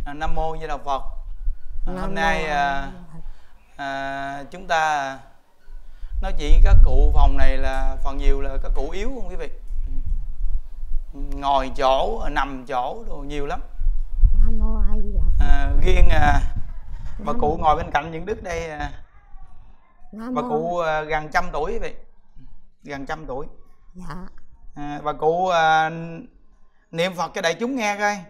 Nam mô Di Đà Phật. Hôm nay chúng ta nói chuyện các cụ phòng này là phần nhiều là các cụ yếu không quý vị, ngồi chỗ nằm chỗ đồ nhiều lắm. Riêng bà cụ ngồi bên cạnh những Đức đây, bà cụ gần 100 tuổi quý vị, gần 100 tuổi. Dạ. Bà cụ niệm Phật cho đại chúng nghe coi.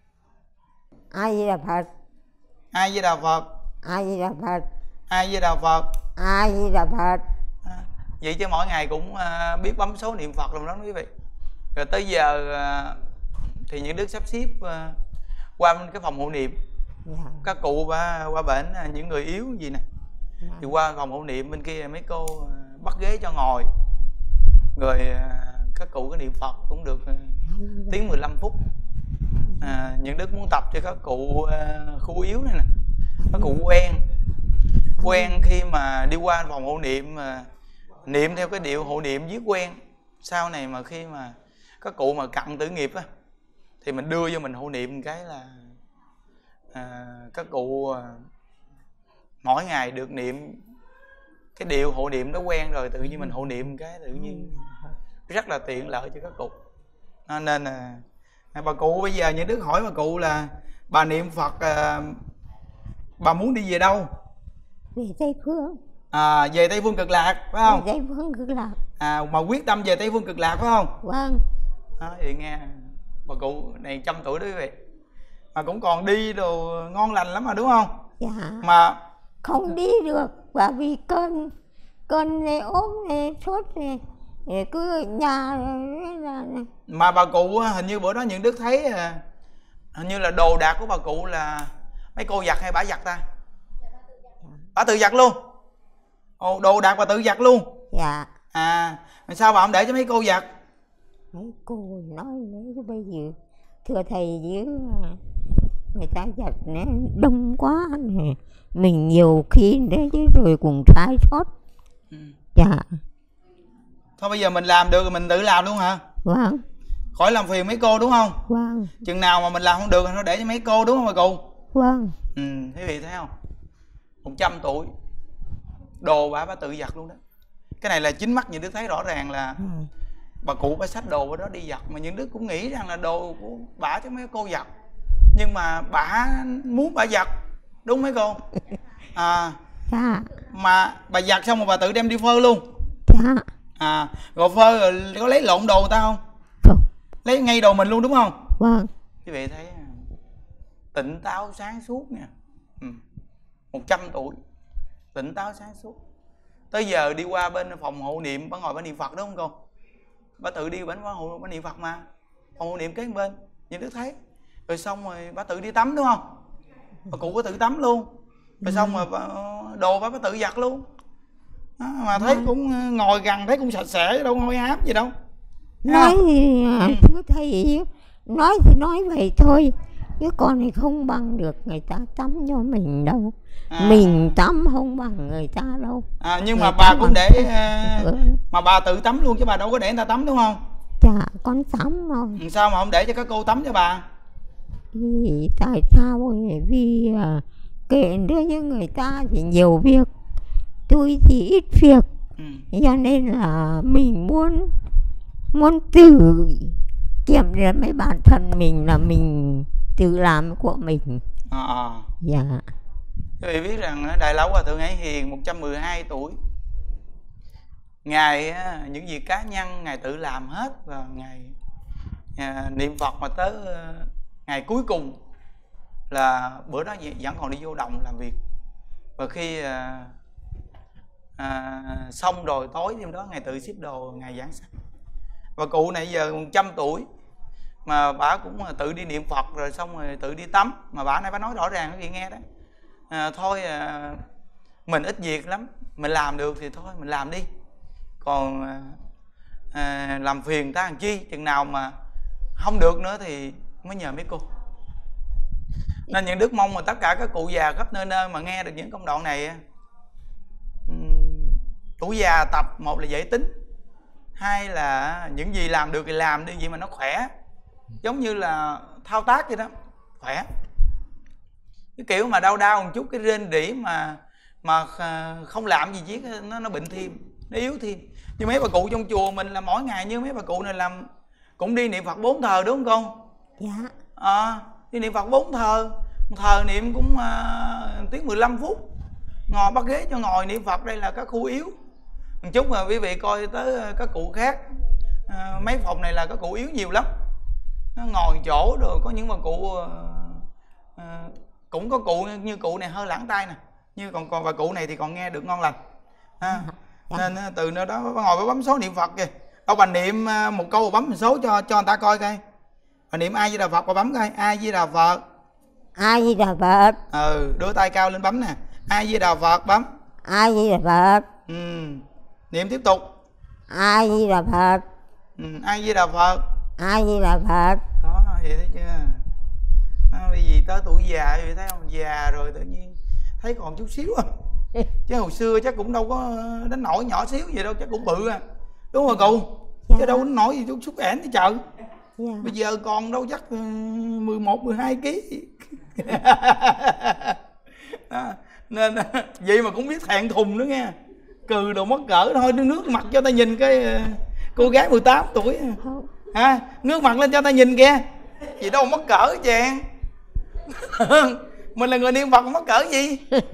A Di Đà Phật. A Di Đà Phật. A Di Đà Phật. A Di Đà Phật. A Di Đà Phật. Vậy chứ mỗi ngày cũng biết bấm số niệm Phật luôn đó quý vị. Rồi tới giờ thì những Đức sắp xếp qua cái phòng hộ niệm. Dạ. Các cụ qua bển những người yếu gì nè, Dạ. thì qua phòng hộ niệm bên kia mấy cô bắt ghế cho ngồi. Rồi các cụ có niệm Phật cũng được tiếng 15 phút. Những Đức muốn tập cho các cụ khu yếu này nè, các cụ quen khi mà đi qua phòng hộ niệm, niệm theo cái điệu hộ niệm viết quen. Sau này mà khi mà các cụ mà cận tử nghiệp á, thì mình đưa vô mình hộ niệm cái là các cụ mỗi ngày được niệm cái điệu hộ niệm đó quen rồi, tự nhiên mình hộ niệm cái tự nhiên rất là tiện lợi cho các cụ. Nên là bà cụ bây giờ những Đức hỏi bà cụ là bà niệm Phật, bà muốn đi về đâu? Về Tây Phương. Về Tây Phương Cực Lạc phải không? Về Tây Phương Cực Lạc. Mà quyết tâm về Tây Phương Cực Lạc phải không? Vâng. Vậy nghe bà cụ này 100 tuổi đó quý vị, mà cũng còn đi đồ ngon lành lắm mà đúng không? Dạ. Mà không đi được và vì cơn này ốm này sốt này cứ ở nhà là... Mà bà cụ hình như bữa đó những Đức thấy hình như là đồ đạc của bà cụ là mấy cô giặt hay bả giặt ta? Bả tự giặt luôn. Đồ đạc bà tự giặt luôn. Dạ. Sao bà không để cho mấy cô giặt? Mấy cô nói nếu bây giờ thưa thầy với người ta giặt nó đông quá này, mình nhiều khi đấy chứ rồi cùng sai sót. Dạ. Thôi bây giờ mình làm được rồi mình tự làm luôn hả? Vâng. Khỏi làm phiền mấy cô đúng không? Vâng. Chừng nào mà mình làm không được thì nó để cho mấy cô đúng không bà cụ? Vâng. Quý vị thấy không? 100 tuổi đồ bả tự giặt luôn đó. Cái này là chính mắt những Đức thấy rõ ràng là bà cụ bả xách đồ ở đó đi giặt, mà những Đức cũng nghĩ rằng là đồ của bả cho mấy cô giặt, nhưng mà bả muốn bả giặt đúng mấy cô? Dạ. Mà bà giặt xong rồi bà tự đem đi phơi luôn. Dạ. Rồi phơi rồi có lấy lộn đồ người ta không? Không. Lấy ngay đồ mình luôn đúng không? Vâng. Quý vị thấy tỉnh táo sáng suốt nha. 100 tuổi tỉnh táo sáng suốt. Tới giờ đi qua bên phòng hộ niệm, bà ngồi bà niệm Phật đúng không cô? Bà tự đi bên bà niệm Phật mà. Phòng hộ niệm kế bên, những Đức thấy. Rồi xong rồi bà tự đi tắm đúng không? Bà cụ có tự tắm luôn. Rồi xong rồi đồ bà tự giặt luôn. Mà thấy cũng ngồi gần thấy cũng sạch sẽ, đâu hôi hám gì đâu. Nói thì thưa thầy, nói thì nói vậy thôi, chứ con thì không bằng được người ta tắm cho mình đâu. Mình tắm không bằng người ta đâu. Nhưng mà bà cũng để mà bà tự tắm luôn chứ bà đâu có để người ta tắm đúng không? Dạ con tắm rồi. Sao mà không để cho các cô tắm cho bà? Vì tại sao? Vì kệ đối với người ta thì nhiều việc, tôi thì ít việc. Cho nên là mình muốn tự kiểm tra mấy bản thân mình là mình tự làm của mình. Dạ. Quý vị biết rằng Đại Lão Hòa Thượng Hải Hiền 112 tuổi, Ngài những việc cá nhân Ngài tự làm hết, và Ngài niệm Phật mà tới ngày cuối cùng là bữa đó vẫn còn đi vô đồng làm việc. Và khi xong rồi tối đêm đó Ngài tự xếp đồ Ngài giảng sanh. Và cụ này giờ 100 tuổi mà bả cũng tự đi niệm Phật rồi xong rồi tự đi tắm. Mà bả này bả nói rõ ràng quý vị nghe đấy, thôi mình ít việc lắm, mình làm được thì thôi mình làm đi, còn làm phiền ta làm chi, chừng nào mà không được nữa thì mới nhờ mấy cô. Nên những Đức mong mà tất cả các cụ già khắp nơi nơi mà nghe được những công đoạn này, tuổi già tập, một là dễ tính, hai là những gì làm được thì làm đi, vậy mà nó khỏe, giống như là thao tác vậy đó, khỏe. cái kiểu mà đau đau một chút, cái rên rỉ mà không làm gì chứ nó bệnh thêm, nó yếu thêm. Như mấy bà cụ trong chùa mình là mỗi ngày như mấy bà cụ này làm cũng đi niệm Phật 4 thờ đúng không con? Dạ. Đi niệm Phật 4 thờ, thờ niệm cũng tiếng 15 phút, ngồi bắt ghế cho ngồi niệm Phật. Đây là các khu yếu một chút mà quý vị coi tới các cụ khác, mấy phòng này là các cụ yếu nhiều lắm, nó ngồi chỗ rồi. Có những bà cụ cũng có cụ như cụ này hơi lãng tay nè, như còn bà cụ này thì còn nghe được ngon lành nên từ nơi đó bà ngồi bà bấm số niệm Phật kìa. Đâu bà niệm một câu bà bấm một số cho người ta coi coi. Bà niệm A Di Đà Phật, bà bấm coi A Di Đà Phật. A Di Đà Phật. Đưa tay cao lên bấm nè, A Di Đà Phật, bấm A Di Đà Phật. Niệm tiếp tục A Di Đà Phật. A Di Đà Phật. A Di Đà Phật. Đó, vậy thấy chưa? Bởi vì tới tuổi già vậy thấy không, già rồi tự nhiên thấy còn chút xíu à. Chứ hồi xưa chắc cũng đâu có đến nổi nhỏ xíu gì đâu, chắc cũng bự à, đúng không cụ? Chứ đâu đến nổi gì chút xúc ẻn thì chợ. Bây giờ còn đâu chắc 11, 12 kg. Nên vậy mà cũng biết thẹn thùng nữa nghe. Cừ đồ mất cỡ thôi, nước mặt cho ta nhìn cái cô gái 18 tuổi nước mặt lên cho ta nhìn kìa. Gì đâu mất cỡ chàng. Mình là người niệm Phật mất cỡ gì.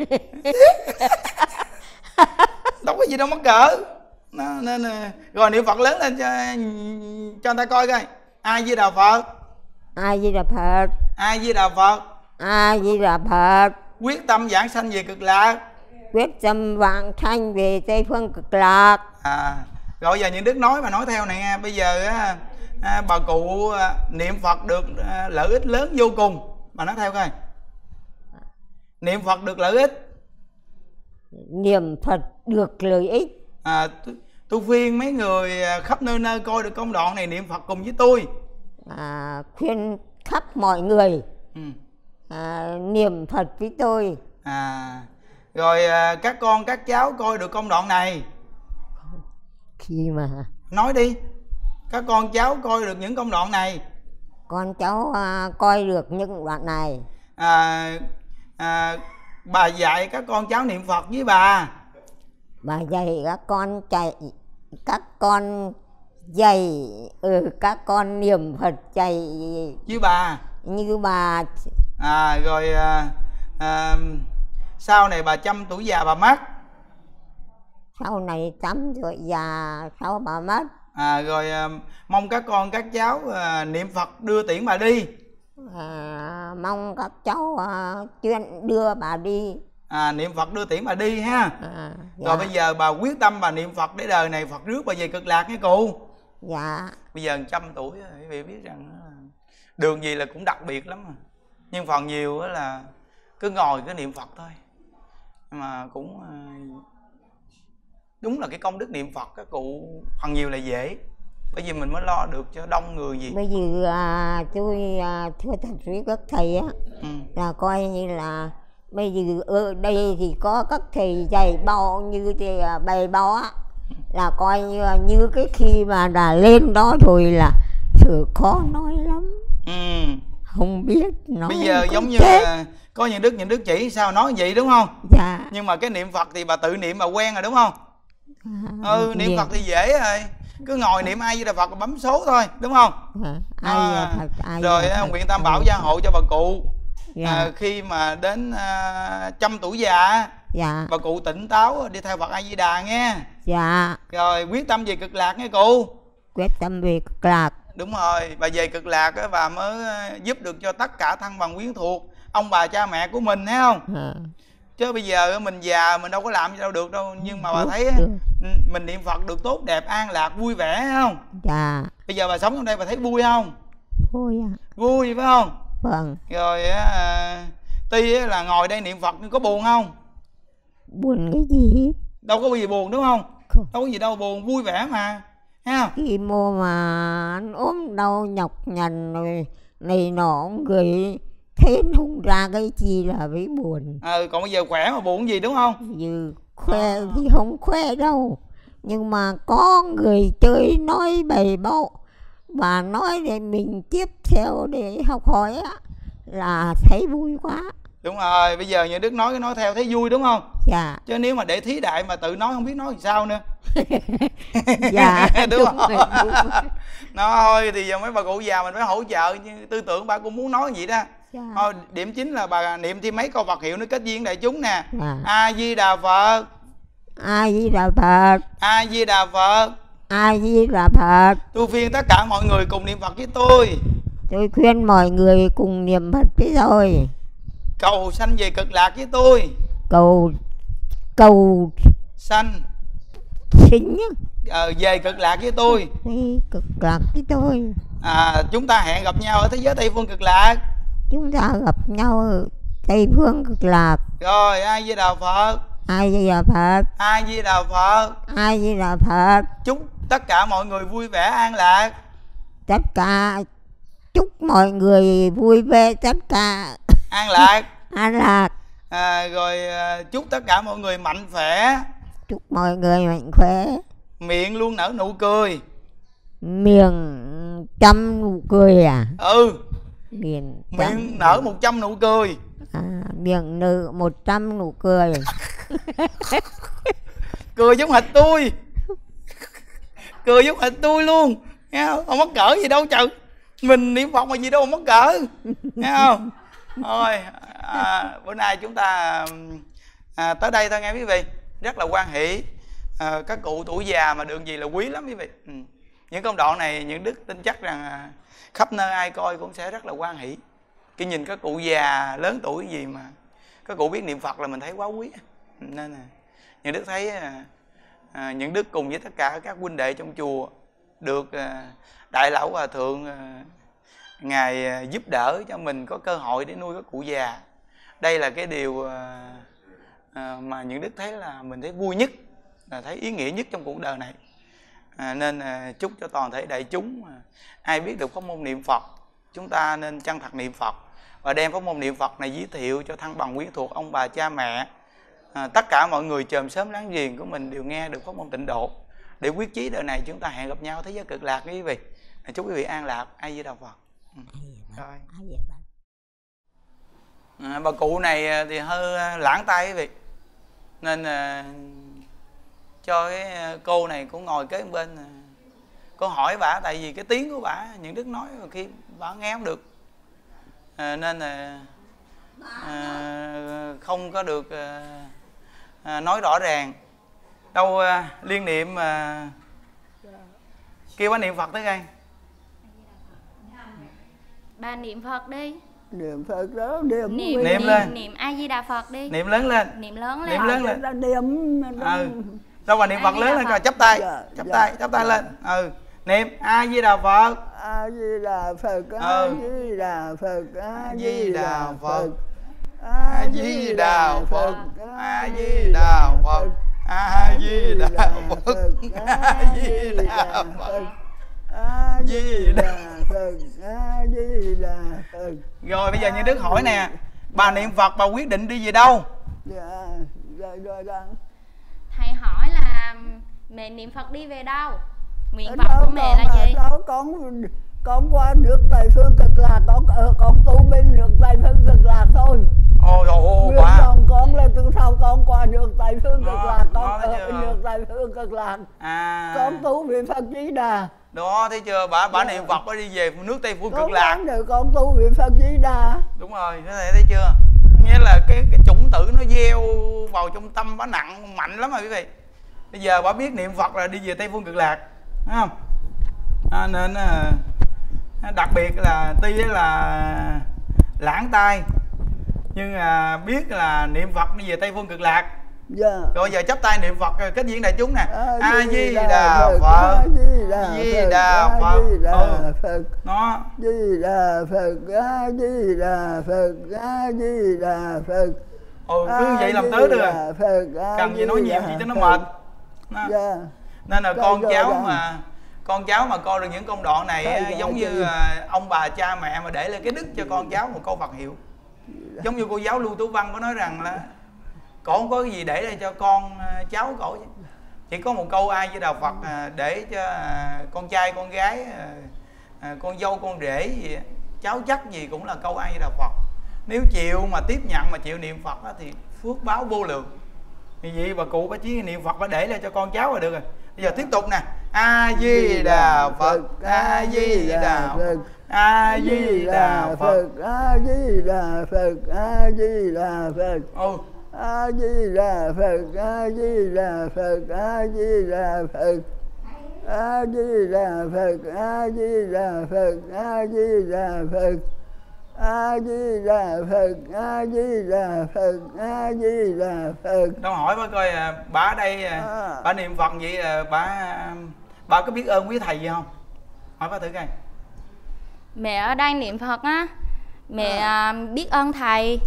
Đâu có gì đâu mất cỡ. Nên rồi niệm Phật lớn lên cho người ta coi coi. A Di Đà Phật. A Di Đà Phật. A Di Đà Phật. A Di Đà Phật. Quyết tâm giảng sanh về cực lạc. Quyết tâm vãng sanh về Tây phương cực lạc. Rồi giờ những đức nói mà nói theo này nghe. Bây giờ bà cụ niệm Phật được lợi ích lớn vô cùng. Bà nói theo coi. Niệm Phật được lợi ích. Niệm Phật được lợi ích. Tôi khuyên mấy người khắp nơi nơi coi được công đoạn này niệm Phật cùng với tôi. Khuyên khắp mọi người niệm Phật với tôi. Rồi các con các cháu coi được công đoạn này. Khi mà nói đi. Các con cháu coi được những công đoạn này. Con cháu coi được những đoạn này. Bà dạy các con cháu niệm Phật với bà. Bà dạy các con dạy các con niệm Phật dạy với bà. Như bà. Rồi sau này bà chăm tuổi già bà mất. Sau này chăm tuổi già sau bà mất. Rồi mong các con các cháu niệm Phật đưa tiễn bà đi. Mong các cháu chuyên đưa bà đi. Niệm Phật đưa tiễn bà đi ha. Dạ. Rồi bây giờ bà quyết tâm bà niệm Phật để đời này Phật rước bà về cực lạc nghe cụ. Dạ. Bây giờ 100 tuổi quý vị biết rằng đường gì là cũng đặc biệt lắm. Nhưng phần nhiều là cứ ngồi cứ niệm Phật thôi. Mà cũng đúng là cái công đức niệm Phật các cụ phần nhiều là dễ. Bởi vì mình mới lo được cho đông người gì. Bây giờ tôi thưa thật với các thầy á, là coi như là bây giờ ở đây thì có các thầy dạy bao như thì bày bao á, là coi như cái khi mà đã lên đó rồi là sự khó nói lắm. Không biết nói. Bây giờ giống như là có những đức chỉ sao nói vậy đúng không? Dạ. Nhưng mà cái niệm Phật thì bà tự niệm bà quen rồi đúng không? Niệm Phật thì dễ rồi. Cứ ngồi niệm A Di Đà Phật bấm số thôi đúng không? Rồi nguyện Tam Bảo gia hộ cho bà cụ. Khi mà đến 100 tuổi già, bà cụ tỉnh táo đi theo Phật A Di Đà nghe. Dạ. Rồi quyết tâm về cực lạc nghe cụ. Quyết tâm về cực lạc. Đúng rồi, bà về cực lạc á, bà mới giúp được cho tất cả thân bằng quyến thuộc, ông bà cha mẹ của mình thấy không? Chứ bây giờ mình già mình đâu có làm gì đâu được đâu. Nhưng mà bà thấy mình niệm Phật được tốt đẹp, an lạc, vui vẻ thấy không? Dạ. Bây giờ bà sống trong đây bà thấy vui không? Vui ạ. Vui phải không? Vâng. Rồi tuy là ngồi đây niệm Phật nhưng có buồn không? Buồn cái gì? Đâu có gì buồn đúng không? Không. Đâu có gì đâu buồn, vui vẻ mà. Thấy không? Khi mô mà anh ốm đau nhọc nhằn rồi này nọ người thấy không ra cái gì là phải buồn. Còn bây giờ khỏe mà buồn gì đúng không? Giờ khoe thì không khoe đâu. Nhưng mà có người chơi nói bày bạo và nói để mình tiếp theo để học hỏi á, là thấy vui quá. Đúng rồi, bây giờ như Đức nói theo thấy vui đúng không? Dạ. Chứ nếu mà để thí đại mà tự nói không biết nói làm sao nữa. Dạ. Đúng không? Nó thôi thì giờ mấy bà cụ già mình phải hỗ trợ, tư tưởng bà cũng muốn nói gì đó. Dạ. Thôi điểm chính là bà niệm thêm mấy câu Phật hiệu nó kết duyên đại chúng nè. Dạ. A Di Đà Phật. A Di Đà Phật. A Di Đà Phật. A Di Đà Phật. Tôi khuyên tất cả mọi người cùng niệm Phật với tôi. Tôi khuyên mọi người cùng niệm Phật với tôi. Cầu sanh về cực lạc với tôi. Cầu sanh sinh về cực lạc với tôi. Cực lạc với tôi. Chúng ta hẹn gặp nhau ở thế giới Tây Phương cực lạc. Chúng ta gặp nhau ở Tây Phương cực lạc. Rồi, A Di Đà Phật. A Di Đà Phật. A Di Đà Phật. A Di Đà Phật. Chúc tất cả mọi người vui vẻ an lạc. Chúc mọi người vui vẻ, tất cả an lạc. An lạc. Rồi chúc tất cả mọi người mạnh khỏe. Chúc mọi người mạnh khỏe. Miệng luôn nở nụ cười. Miệng trăm nụ cười à? Miệng nở 100 nụ cười. Miệng nở 100 nụ cười. Cười giống hệt tôi. Cười giống hệt tôi luôn. Nghe không? Không mắc cỡ gì đâu trời. Mình niệm Phật mà gì đâu mà mắc cỡ. Nghe không? Thôi bữa nay chúng ta tới đây thôi nghe quý vị. Rất là hoan hỷ. Các cụ tuổi già mà được gì là quý lắm quý vị. Những công đoạn này những Đức tin chắc rằng khắp nơi ai coi cũng sẽ rất là hoan hỷ. Khi nhìn các cụ già lớn tuổi gì mà các cụ biết niệm Phật là mình thấy quá quý. Nên là những Đức thấy những Đức cùng với tất cả các huynh đệ trong chùa được Đại Lão Hòa Thượng Ngài giúp đỡ cho mình có cơ hội để nuôi các cụ già. Đây là cái điều mà những Đức thấy là mình thấy vui nhất, là thấy ý nghĩa nhất trong cuộc đời này. Nên chúc cho toàn thể đại chúng ai biết được pháp môn niệm Phật, chúng ta nên chân thật niệm Phật và đem pháp môn niệm Phật này giới thiệu cho thân bằng quyến thuộc, ông bà cha mẹ, tất cả mọi người chòm xóm láng giềng của mình đều nghe được pháp môn tịnh độ, để quyết chí đời này chúng ta hẹn gặp nhau thế giới cực lạc quý vị. Chúc quý vị an lạc. A Di Đà Phật. Bà cụ này thì hơi lãng tay quý vị, nên cho cái cô này cũng ngồi kế bên. Cô hỏi bà, tại vì cái tiếng của bà những Đức nói khi bà nghe không được, nên là không có được nói rõ ràng. Đâu liên niệm kêu bà niệm Phật tới đây. Bà niệm Phật đi. Niệm Phật đó, niệm lên. Niệm A Di Đà Phật đi. Niệm lớn lên. Niệm lớn lên. Niệm lớn lên. Niệm. Đâu bà niệm Phật lớn lên coi, chắp tay. Chắp tay lên. Niệm A Di Đà Phật. A Di Đà Phật. A Di Đà Phật. A Di Đà Phật. A Di Đà Phật. A Di Đà Phật. A Di Đà Phật. A Di Đà Phật. A Di Đà Phật. A Di Đà Phật. Rồi bây giờ như Đức hỏi nè, bà niệm Phật bà quyết định đi về đâu? Thầy hỏi là mẹ niệm Phật đi về đâu? Nguyện vọng của mẹ là gì? Con qua nước Tây Phương cực lạc, con tu bên nước Tây Phương cực lạc thôi. Nguyện vọng con là từ sau con qua nước Tây Phương cực lạc, con ở nước Tây Phương cực lạc. Con tu về Phật Di Đà. Đó, thấy chưa? Bà niệm Phật bà đi về nước Tây Phương cực lạc. Con tu về Phật Di Đà. Đúng rồi, thấy chưa? Nghĩa là cái chủng tử nó gieo vào trong tâm bà nặng mạnh lắm rồi quý vị. Bây giờ bà biết niệm Phật là đi về Tây Phương cực lạc, đúng không? Nên đặc biệt là tuy là lãng tai nhưng biết là niệm Phật đi về Tây Phương cực lạc. Rồi giờ chắp tay niệm Phật kết duyên đại chúng nè. A Di Đà Phật. A Di Đà Phật. Nó Di Đà Phật. A Di Đà Phật. A Di Đà Phật. Cứ vậy làm tới được rồi. Cần gì nói nhiều gì cho nó mệt. Nên là con cháu mà coi được những công đoạn này giống như ông bà cha mẹ mà để lại cái đức cho con cháu một câu Phật hiệu. Giống như cô giáo Lưu Tú Văn có nói rằng là cổ không có cái gì để đây cho con cháu cổ, chỉ có một câu A Di Đà Phật để cho con trai con gái, con dâu con rể gì, cháu chắc gì cũng là câu A Di Đà Phật. Nếu chịu mà tiếp nhận mà chịu niệm Phật á, thì phước báo vô lượng. Vì vậy bà cụ bà chỉ niệm Phật bà để lại cho con cháu là được rồi. Bây giờ tiếp tục nè. A Di Đà Phật, A Di Đà Phật, A Di Đà Phật, A Di Đà Phật, A Di Đà Phật. A Di Đà Phật, A Di Đà Phật, A Di Đà Phật. A Di Đà Phật, A Di Đà Phật, A Di Đà Phật. A Di Đà Phật, A Di Đà Phật, A Di Đà Phật. Đâu hỏi bà coi bà ở đây bà niệm Phật vậy bà có biết ơn quý thầy gì không? Hỏi bà thử coi. Mẹ ở đây niệm Phật á, mẹ biết ơn thầy.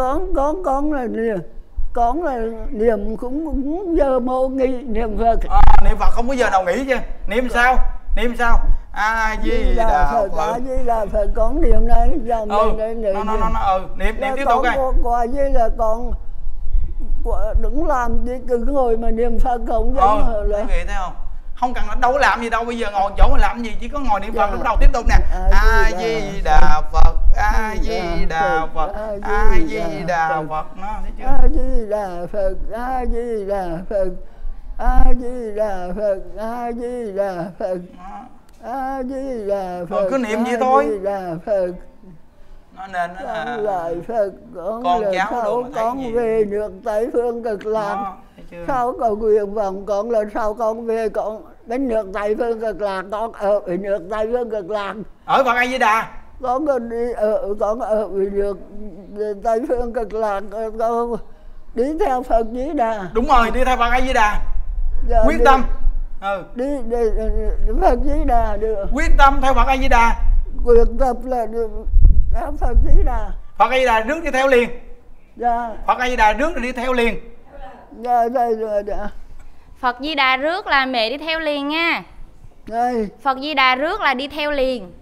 Con là niệm cũng giờ mô nghỉ niệm Phật. Niệm Phật không có giờ nào nghỉ chứ. Niệm sao? Niệm sao? A Di Đà Phật, A Di Đà Phật, con niệm này dòng niệm tiếp tục coi. Quả như là con đừng làm gì cứ ngồi mà niệm Phật không giống là nghĩ thấy không? Không cần đâu có làm gì đâu, bây giờ ngồi chỗ mà làm gì, chỉ có ngồi niệm Phật. Lúc đầu tiếp tục nè. A Di Đà Phật, A Di Đà Phật, A Di Đà Phật. Nó thấy chưa? A Di Đà Phật, A Di Đà Phật, A Di Đà Phật, A Di Đà Phật, A Di Đà Phật. Cứ niệm vậy thôi. A Di Đà Phật. Nó nên con lại Phật, con cháu con về nước Tây Phương Cực Lạc. Sau cầu nguyện vọng con là sau con về con đến nước Tây Phương Cực Lạc, con ở nước Tây Phương Cực Lạc. Ở Phật A Di Đà. Con ở nước Tây Phương Cực Lạc, con đi theo Phật Di Đà. Đúng rồi, đi theo Phật A Di Đà. Quyết tâm. Đi Phật Di Đà được. Quyết tâm theo Phật A Di Đà. Quyết tâm là theo Phật Di Đà. Phật A Di Đà rước đi theo liền. Dạ. Phật A Di Đà rước đi theo liền. Dạ đây rồi đã. Phật Di Đà rước là mẹ đi theo liền nha. Đây. Phật Di Đà rước là đi theo liền.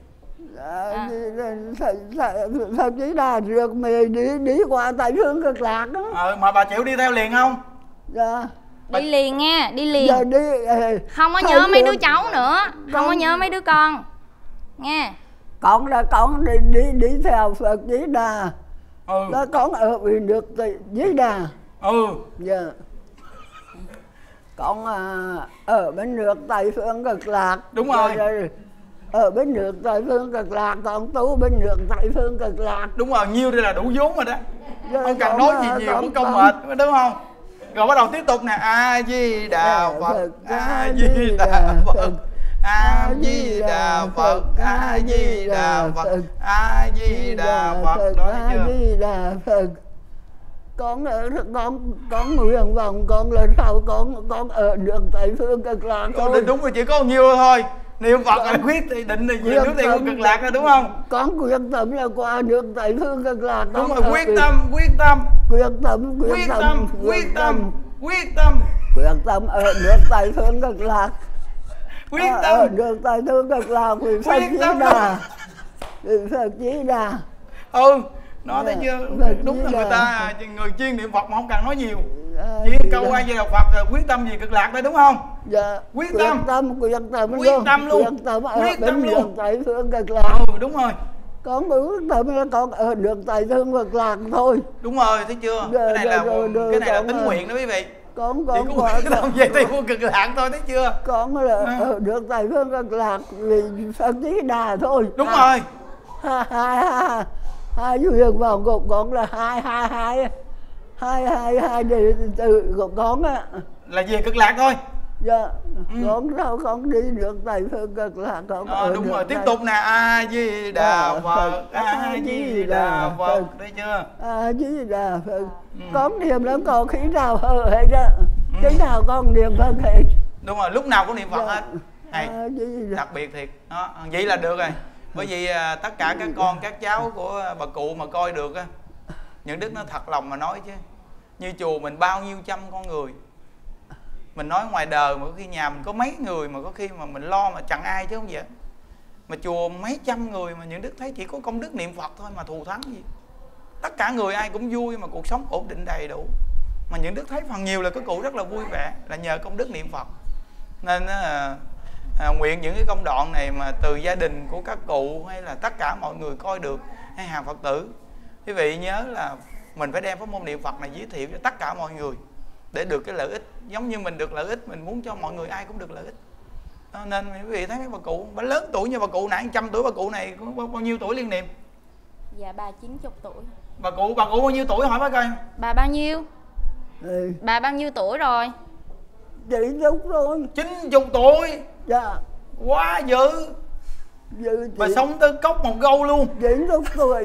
Phật Di Đà rước mẹ đi qua Tây Phương Cực Lạc đó. Mà bà chịu đi theo liền không? Dạ. Đi liền nha, đi liền. Dạ, không có nhớ mấy đứa cháu nữa, không có nhớ mấy đứa con nghe. Con là con đi theo Phật Di Đà. Đó con ở được Di Đà. Dạ. Con ở bên nước Tây Phương Cực Lạc. Đúng rồi. Ở bên nước Tây Phương Cực Lạc, con tu bên nước Tây Phương Cực Lạc. Đúng rồi, nhiêu đây là đủ vốn rồi đó. Không cần nói gì nhiều, không công mệt, đúng không? Rồi bắt đầu tiếp tục nè. A Di Đà Phật, A Di Đà Phật, A Di Đà Phật, A Di Đà Phật, A Di Đà Phật. Đó thấy chưa? A Di Đà Phật. Con nguyện vọng con là sao con ở nước Tây Phương Cực Lạc thôi. Đúng rồi, chỉ có nhiêu thôi. Niệm Phật là quyết thì định là về nước Tây Phương Cực Lạc rồi đúng không? Con quyết tâm là qua nước Tây Phương Cực Lạc. Đúng rồi, quyết tâm. Quyết tâm ở nước Tây Phương Cực Lạc. Quyết tâm ở nước Tây Phương Cực Lạc vì Phật Di Đà. Vì Phật Di Đà. Nó thấy chưa? Đúng là người chuyên niệm Phật mà không cần nói nhiều. Chỉ câu A Di Đà Phật rồi quyết tâm gì Cực Lạc đây đúng không? Dạ. Quyết tâm luôn. Quyết tâm luôn. Tây Phương Cực Lạc. Đúng rồi. Con quyết tâm là con ở được Tây Phương Cực Lạc thôi. Đúng rồi, thấy chưa? Cái này là tín nguyện đó quý vị. Con về Tây Phương Cực Lạc thôi, thấy chưa? Con là ở được Tây Phương Cực Lạc vì Phật Di Đà thôi. Đúng rồi. Hai nguyện vọng của con là hai đệ tử của con á là về Cực Lạc thôi. Dạ. Con sao con đi được Tây Phương Cực Lạc con đúng rồi, tiếp tục nè. A Di Đà Phật, A Di Đà Phật, thấy chưa? A Di Đà Phật. Con niệm lắm, còn khi nào hết á, khi nào con niệm Phật hết. Đúng rồi, lúc nào cũng niệm Phật hết. Hay, đặc biệt thiệt. Đó, vậy là được rồi. Bởi vì tất cả các con các cháu của bà cụ mà coi được á, những đức nó thật lòng mà nói chứ. Như chùa mình bao nhiêu trăm con người, mình nói ngoài đời mà có khi nhà mình có mấy người mà có khi mà mình lo mà chẳng ai chứ không vậy. Mà chùa mấy trăm người mà những đức thấy chỉ có công đức niệm Phật thôi mà thù thắng gì. Tất cả người ai cũng vui mà cuộc sống ổn định đầy đủ. Mà những đức thấy phần nhiều là các cụ rất là vui vẻ là nhờ công đức niệm Phật. Nên nguyện những cái công đoạn này mà từ gia đình của các cụ hay là tất cả mọi người coi được, hay hàng Phật tử Quý vị nhớ là mình phải đem pháp môn niệm Phật này giới thiệu cho tất cả mọi người để được cái lợi ích. Giống như mình được lợi ích, mình muốn cho mọi người ai cũng được lợi ích. Nên quý vị thấy mấy bà cụ, bà lớn tuổi như bà cụ nãy 100 tuổi, bà cụ này có bao nhiêu tuổi liên niệm? Dạ bà 90 tuổi. Bà cụ bao nhiêu tuổi hỏi bác coi? Bà bao nhiêu? Bà bao nhiêu tuổi rồi? 90 rồi. 90 tuổi. Dạ. Quá dữ. Bà sống tới cốc một gâu luôn. 90 tuổi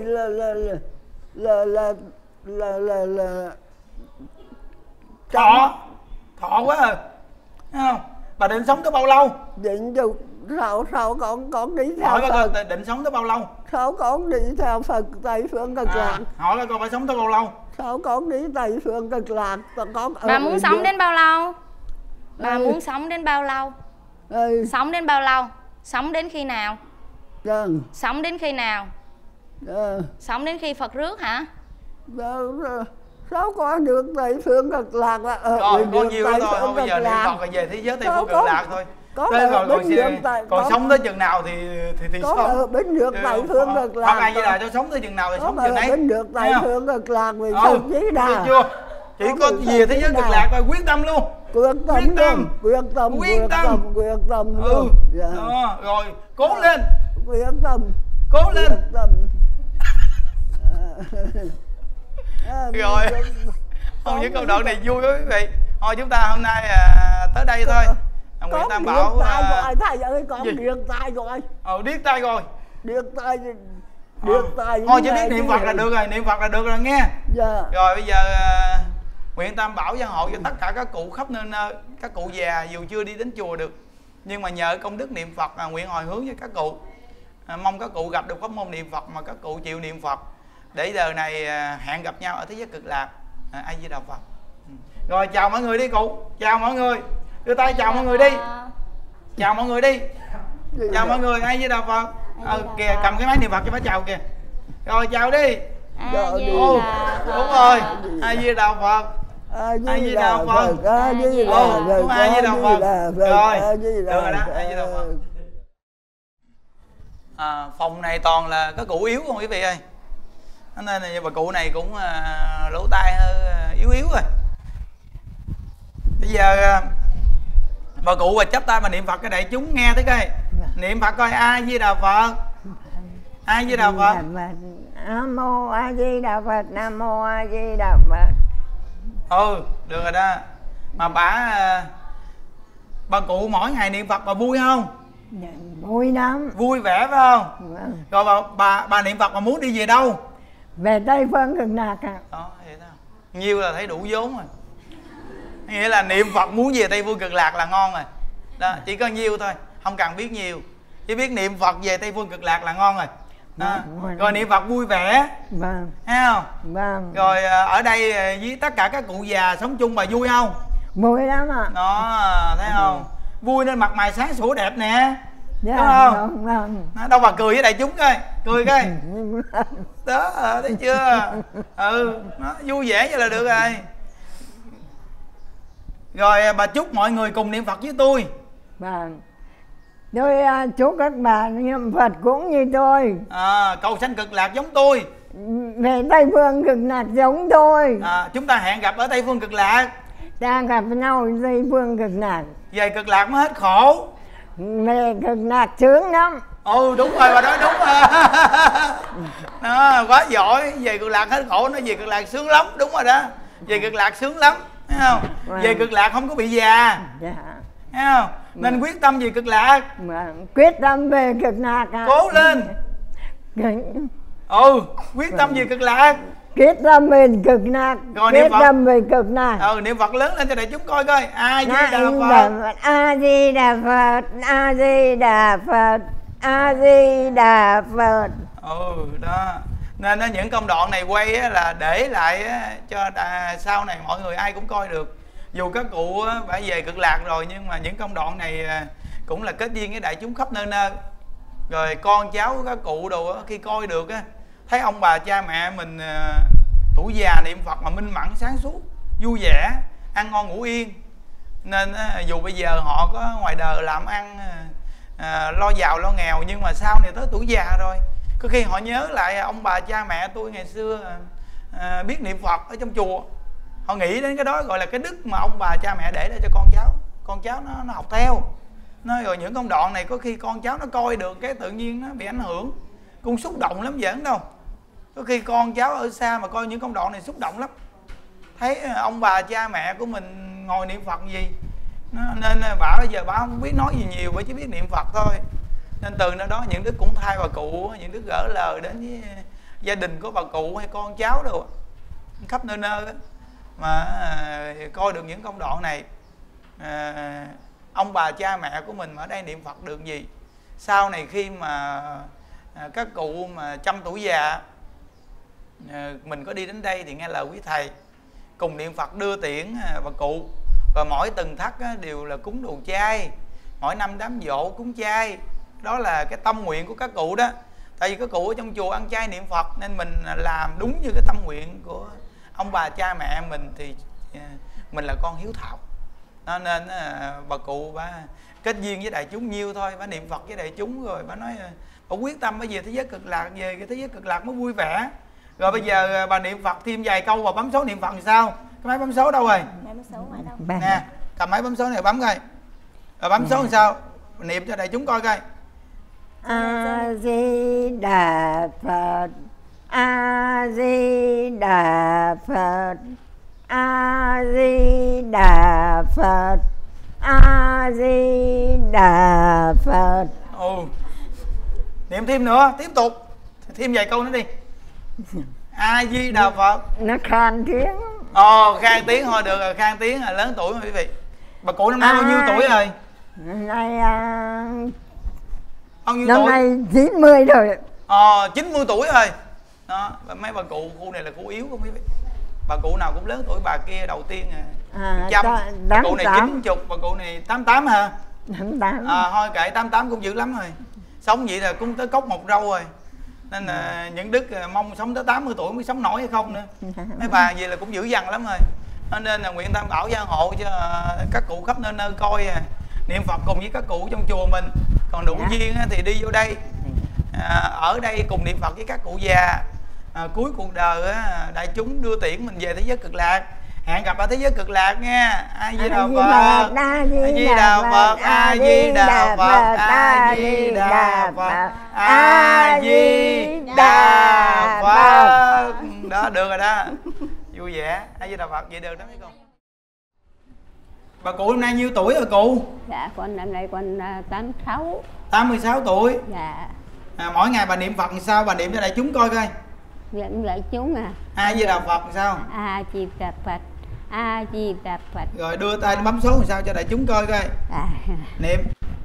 thọ quá à. Thấy không? Bà định sống tới bao lâu? Định được sao con đi theo hỏi Phật. Coi định sống tới bao lâu? Sao con đi theo Phật Tây Phương Cực Lạc? Hỏi coi phải sống tới bao lâu? Sao con đi Tây Phương Cực Lạc? Con bà muốn sống đến bao lâu? Bà muốn sống đến bao lâu? Sống đến bao lâu? Sống đến khi nào? Sống đến khi nào? Sống đến khi Phật rước hả? Sao có được Tây Phương Cực Lạc là rồi có nhiêu đó thôi, không bây giờ niệm Phật là về thế giới Tây Phương Cực Lạc thôi. Còn sống tới chừng nào thì sống. Bên được Tây Phương Cực Lạc. Phật A Di Đà cho sống tới chừng nào thì sống chừng ấy. Bên được Tây Phương Cực Lạc vì sống Di Đà. Chưa? Chỉ có về thế giới Cực Lạc thôi, quyết tâm luôn. Quyết tâm luôn. Rồi cố lên. Quyết tâm. Cố lên. Rồi không, những câu đoạn này vui quá quý vị. Thôi chúng ta hôm nay tới đây thôi. Nguyện Tam Bảo thầy ơi, con điếc tai rồi. Điếc tai rồi. Điếc tai thôi chỉ biết niệm Phật là được rồi, niệm Phật là được rồi nghe. Dạ. Rồi bây giờ nguyện Tam Bảo gia hộ cho tất cả các cụ khắp nơi nơi. Các cụ già dù chưa đi đến chùa được, nhưng mà nhờ công đức niệm Phật nguyện hồi hướng cho các cụ. Mong các cụ gặp được pháp môn niệm Phật mà các cụ chịu niệm Phật, để giờ này hẹn gặp nhau ở thế giới Cực Lạc. A Di Đà Phật. Rồi chào mọi người đi cụ. Chào mọi người. Đưa tay chào mọi người đi. Chào mọi người đi. Chào mọi người. A Di Đà Phật. Kìa cầm cái máy niệm Phật cho bà chào kìa. Rồi chào đi. Đúng rồi. A Di Đà Phật. A Di Đà Phật. A Di Đà Phật. A Di Đà Phật. Rồi được rồi đó. A Di Đà Phật. Phòng này toàn là các cụ yếu không quý vị ơi, nên là bà cụ này cũng lỗ tai hơi yếu rồi. Bây giờ bà cụ và chắp tay mà niệm Phật cái đại chúng nghe thấy coi. Niệm Phật coi. A Di Đà Phật. A Di Đà Phật. Nam mô A Di Đà Phật. Nam mô A Di Đà Phật. Được rồi đó. Mà bà cụ mỗi ngày niệm Phật bà vui không? Vui lắm. Vui vẻ phải không? Rồi bà niệm Phật mà muốn đi về đâu? Về Tây Phương Cực Lạc à? Đó, vậy đó. Nhiêu là thấy đủ vốn rồi. Nghĩa là niệm Phật muốn về Tây Phương Cực Lạc là ngon rồi. Đó, chỉ có nhiêu thôi, không cần biết nhiều. Chỉ biết niệm Phật về Tây Phương Cực Lạc là ngon rồi. Đó. Rồi niệm Phật vui vẻ. Vâng. Thấy không? Vâng. Rồi ở đây với tất cả các cụ già sống chung bà vui không? Vui lắm ạ. Đó, thấy không? Vui nên mặt mày sáng sủa đẹp nè. Dạ, đúng không? Vâng. Đâu bà cười với đại chúng coi. Cười coi. Đó, thấy chưa? Nó vui vẻ vậy là được rồi. Rồi bà chúc mọi người cùng niệm Phật với tôi. Vâng. Tôi chúc các bạn niệm Phật cũng như tôi. Cầu sanh cực lạc giống tôi. Về Tây Phương Cực Lạc giống tôi. Chúng ta hẹn gặp ở Tây Phương Cực Lạc. Ta gặp nhau ở Tây Phương Cực Lạc. Về Cực Lạc mới hết khổ. Về Cực Lạc sướng lắm. Đúng rồi, bà nói đúng rồi. Quá giỏi. Về Cực Lạc hết khổ, nó về Cực Lạc sướng lắm. Đúng rồi đó. Về Cực Lạc sướng lắm. Thấy không? Về Cực Lạc không có bị già. Dạ. Thấy không? Nên quyết tâm về Cực Lạc. Quyết tâm về Cực Lạc. Cố lên. Quyết tâm về Cực Lạc. Quyết tâm về Cực Lạc. Quyết tâm về Cực Lạc. Niệm Phật lớn lên cho đại chúng coi coi. A Di Đà Phật. A Di Đà Phật. A Di Đà Phật. A Di Đà Phật. Đó. Nên những công đoạn này quay là để lại cho sau này mọi người ai cũng coi được. Dù các cụ đã về Cực Lạc rồi, nhưng mà những công đoạn này cũng là kết duyên với đại chúng khắp nơi nơi. Rồi con cháu các cụ đồ khi coi được thấy ông bà cha mẹ mình tuổi già niệm Phật mà minh mẫn sáng suốt, vui vẻ, ăn ngon ngủ yên. Nên dù bây giờ họ có ngoài đời làm ăn lo giàu lo nghèo, nhưng mà sau này tới tuổi già rồi Có khi họ nhớ lại ông bà cha mẹ tôi ngày xưa biết niệm Phật ở trong chùa, họ nghĩ đến cái đó gọi là cái đức mà ông bà cha mẹ để lại cho con cháu nó học theo. Nó rồi những công đoạn này có khi con cháu nó coi được cái tự nhiên nó bị ảnh hưởng, cũng xúc động lắm, giỡn đâu. Có khi con cháu ở xa mà coi những công đoạn này xúc động lắm, thấy ông bà cha mẹ của mình ngồi niệm Phật gì nên bà bây giờ bà không biết nói gì nhiều, bà chỉ biết niệm Phật thôi. Nên từ nơi đó những đức cũng thay bà cụ, những đức gỡ lời đến với gia đình của bà cụ hay con cháu đâu khắp nơi nơi mà coi được những công đoạn này. Ông bà cha mẹ của mình mà ở đây niệm Phật được gì, sau này khi mà các cụ mà trăm tuổi già, mình có đi đến đây thì nghe lời quý thầy cùng niệm Phật đưa tiễn bà cụ, và mỗi từng thất đều là cúng đồ chay, mỗi năm đám giỗ cúng chay. Đó là cái tâm nguyện của các cụ đó. Tại vì các cụ ở trong chùa ăn chay niệm Phật, nên mình làm đúng như cái tâm nguyện của ông bà cha mẹ mình thì mình là con hiếu thảo. Nên bà cụ bà kết duyên với đại chúng nhiêu thôi, bà niệm Phật với đại chúng rồi bà nói bà quyết tâm bây giờ thế giới cực lạc, về cái thế giới cực lạc mới vui vẻ. Rồi bây giờ bà niệm Phật thêm vài câu và bấm số niệm Phật thì sao? Cái máy bấm số đâu rồi? Máy bấm số ở đâu? Nè, cầm máy bấm số này bấm coi. Rồi bấm số làm sao? Niệm cho đại chúng coi coi. A Di Đà Phật, A Di Đà Phật, A Di Đà Phật, A Di Đà Phật. Niệm thêm nữa, tiếp tục thêm vài câu nữa đi. A Di Đà Phật. Nó khan tiếng. Khan tiếng thôi, được rồi, khan tiếng là lớn tuổi mà quý vị. Bà cụ năm nay bao nhiêu tuổi rồi? Năm nay bao nhiêu năm tuổi? nay 90 rồi. 90 tuổi rồi. Đó, mấy bà cụ khu này là khu yếu không quý vị. Bà cụ nào cũng lớn tuổi, bà kia đầu tiên trăm, bà cụ này 90, bà cụ này 88 hả? 88. Thôi kệ, 88 cũng dữ lắm rồi. Sống vậy là cũng tới cốc một râu rồi. Nên là những đức mong sống tới 80 tuổi mới sống nổi hay không nữa. Mấy bà vậy là cũng dữ dằn lắm rồi. Nên là nguyện Tam Bảo gia hộ cho các cụ khắp nơi nơi coi niệm Phật cùng với các cụ trong chùa mình. Còn đủ duyên thì đi vô đây, ở đây cùng niệm Phật với các cụ già. Cuối cuộc đời đại chúng đưa tiễn mình về thế giới cực lạc. Hẹn gặp ở thế giới cực lạc nha. A Di Đà Phật, A Di Đà Phật, A Di Đà Phật, A Di Đà Phật, A Di Đà Phật. Đó, được rồi đó, vui vẻ. A Di Đà Phật, vậy được đó mấy con. Bà cụ hôm nay nhiêu tuổi rồi cụ? Dạ con năm nay con 86. 86 tuổi. Dạ. Mỗi ngày bà niệm Phật làm sao? Bà niệm cho đại chúng coi coi. Niệm đại chúng A Di Đà Phật làm sao? A Di Đà Phật, A Di Đà Phật. Rồi đưa tay bấm số làm sao cho đại chúng coi coi. Niệm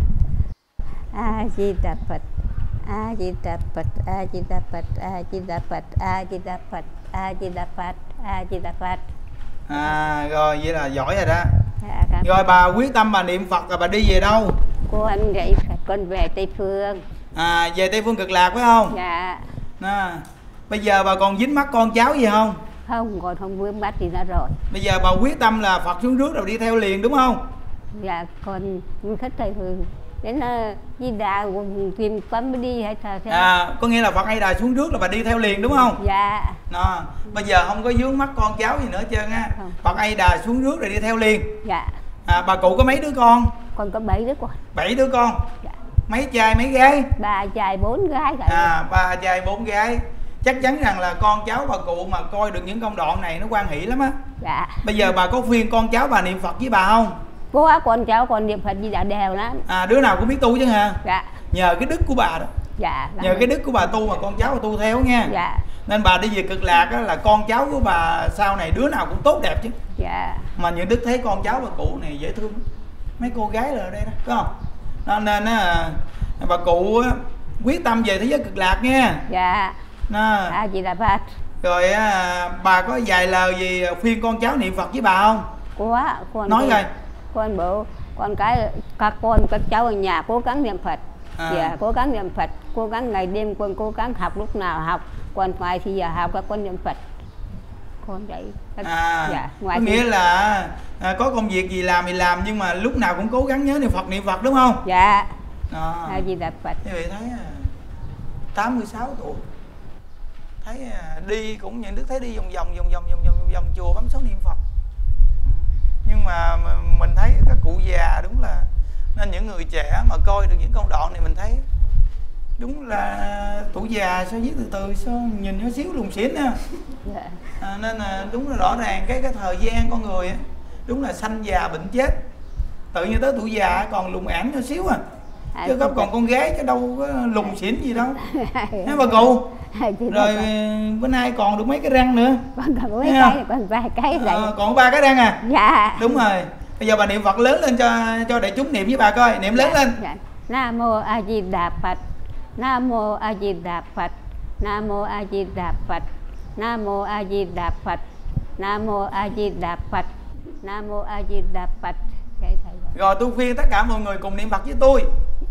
A Di Đà Phật, A Di Đà Phật, A Di Đà Phật, A Di Đà Phật, A Di Đà Phật, A Di Đà Phật, A Di Đà Phật. Rồi vậy là giỏi rồi đó. Rồi bà quyết tâm bà niệm Phật rồi bà đi về đâu? Con vậy con về Tây Phương. Về Tây Phương Cực Lạc phải không? Dạ. Bây giờ bà còn dính mắt con cháu gì không? Không, còn không vướng mắt gì nữa rồi. Bây giờ bà quyết tâm là Phật xuống nước rồi đi theo liền đúng không? Dạ, con thích Tây Phương. Đến Di Đà tìm cấm mới đi hay sao? Có nghĩa là Phật A Đà xuống nước là bà đi theo liền đúng không? Dạ. Bây giờ không có vướng mắt con cháu gì nữa hết trơn á. Phật A Đà xuống nước rồi đi theo liền. Dạ. Bà cụ có mấy đứa con? Con có 7 đứa con. 7 đứa con? Dạ. Mấy trai mấy gái? 3 trai 4 gái. 3 trai 4 gái. Chắc chắn rằng là con cháu bà cụ mà coi được những công đoạn này nó hoan hỷ lắm á. Dạ. Bây giờ bà có khuyên con cháu bà niệm Phật với bà không? Có, con cháu con niệm Phật Di Đà đều lắm. Đứa nào cũng biết tu chứ hả? Dạ. Nhờ cái đức của bà đó. Dạ. Nhờ cái đức của bà tu mà con cháu bà tu theo nha. Dạ. Nên bà đi về Cực Lạc á, là con cháu của bà sau này đứa nào cũng tốt đẹp chứ. Dạ. Mà những đức thấy con cháu bà cụ này dễ thương. Mấy cô gái là ở đây đó, phải không? Nên bà cụ quyết tâm về thế giới Cực Lạc nha. Dạ. A Di Đà Phật. Rồi bà có vài lời gì khuyên con cháu niệm Phật với bà không? Có. Con nói coi. Con bảo con các cháu ở nhà cố gắng niệm Phật. Dạ, cố gắng niệm Phật, cố gắng ngày đêm con cố gắng học, lúc nào học, còn ngoài thì giờ học các con niệm Phật. Con vậy. Dạ, ngoài có nghĩa là có công việc gì làm thì làm, nhưng mà lúc nào cũng cố gắng nhớ niệm Phật đúng không? Dạ. A Di Đà Phật. Quý vị thấy 86 tuổi. Thấy đi cũng những đứa thấy đi vòng chùa bấm số niệm Phật. Nhưng mà mình thấy các cụ già đúng là, nên những người trẻ mà coi được những công đoạn này mình thấy đúng là tuổi già sao viết từ từ, sao nhìn nó xíu lùng xỉn nha. Nên là đúng là rõ ràng cái thời gian con người ấy, đúng là sanh già bệnh chết. Tự nhiên tới tuổi già còn lùng ẻn nhỏ xíu chứ có còn con gái chứ đâu có lùng xỉn gì đâu. Hả bà cụ? Rồi bữa nay còn được mấy cái răng nữa. Còn mấy cái, còn 3 cái này. Còn 3 cái răng à? Dạ. Đúng rồi. Bây giờ bà niệm Phật lớn lên cho đại chúng niệm với bà coi, niệm lớn lên. Dạ. Nam mô A Di Đà Phật. Nam mô A Di Đà Phật. Nam mô A Di Đà Phật. Nam mô A Di Đà Phật. Nam mô A Di Đà Phật. Nam mô A Di Đà Phật. Rồi tôi khuyên tất cả mọi người cùng niệm Phật với tôi.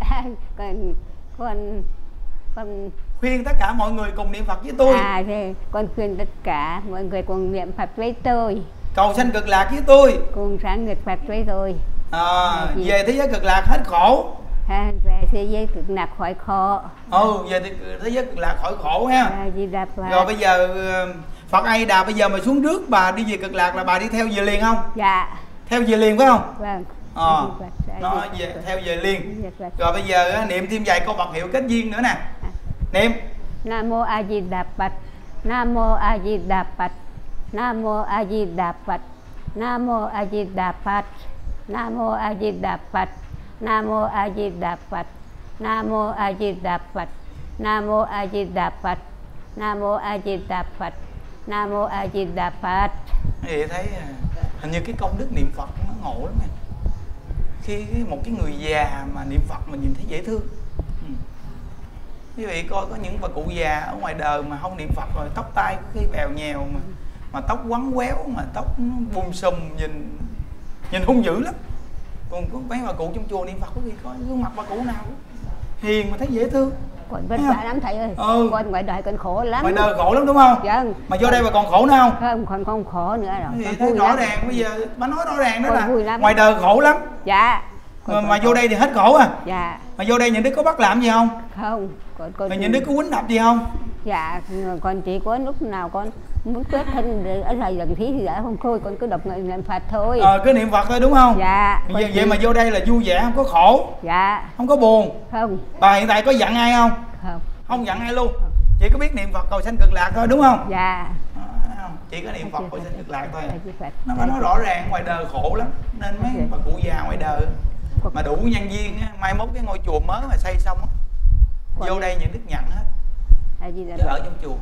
Con khuyên tất cả mọi người cùng niệm Phật với tôi. Thì con khuyên tất cả mọi người cùng niệm Phật với tôi. Cầu sanh cực lạc với tôi. Cùng sáng nghịch Phật với tôi. Về thế giới cực lạc hết khổ. Về thế giới cực lạc khỏi khổ. Về thế giới cực lạc khỏi khổ ha. Rồi bây giờ Phật A Di Đà, bây giờ mà xuống nước bà đi về cực lạc là bà đi theo về liền không? Dạ. Theo về liền phải không? Vâng. Nó về, theo về liền. Rồi bây giờ niệm thêm vài câu Phật hiệu kết duyên nữa nè. Niệm Nam mô A Di Đà Phật. Nam mô A Di Đà Phật. Nam mô A Di Đà Phật. Nam mô A Di Đà Phật. Nam mô A Di Đà Phật. Nam mô A Di Đà Phật. Nam mô A Di Đà Phật. Nam mô A Di Đà Phật. Nam mô A Di Đà Phật. Nam mô A Di Đà Phật. Thì thấy hình như cái công đức niệm Phật nó ngộ lắm nha. Khi một cái người già mà niệm Phật mà nhìn thấy dễ thương. Quý vị coi có những bà cụ già ở ngoài đời mà không niệm Phật rồi tóc tai có khi bèo nhèo mà tóc quắn quéo, mà tóc bùm xùm, nhìn hung dữ lắm. Còn có mấy bà cụ trong chùa niệm Phật có khi coi gương mặt bà cụ nào hiền mà thấy dễ thương. Còn vất vả lắm thầy ơi. Con ngoài đời còn khổ lắm. Ngoài đời khổ lắm đúng không? Vâng. Mà vô đây bà còn khổ nữa không? Không, không khổ nữa rồi. Thì thấy rõ ràng bây giờ bà nói rõ ràng đó là ngoài đời khổ lắm. Dạ. Mà vô đây thì hết khổ à? Dạ. Mà vô đây những đứa có bắt làm gì không? Không. Mà những đứa có quýnh đập gì không? Dạ, con chỉ có lúc nào con muốn kết thân ở đây lần thí thì đã không thôi, con cứ đọc niệm Phật thôi. Cứ niệm Phật thôi đúng không? Dạ. Vậy mà vô đây là vui vẻ, không có khổ. Dạ. Không có buồn. Không. Bà hiện tại có giận ai không? Không. Không giận ai luôn. Chỉ có biết niệm Phật cầu sanh cực lạc thôi đúng không? Dạ. Chỉ có niệm Phật cầu sanh cực lạc thôi. Nó phải nói rõ ràng ngoài đời khổ lắm. Nên mấy bà cụ già ngoài đời mà đủ nhân viên mai mốt cái ngôi chùa mới mà xây xong vô đây những đức nhận hết. Chứ ở trong chùa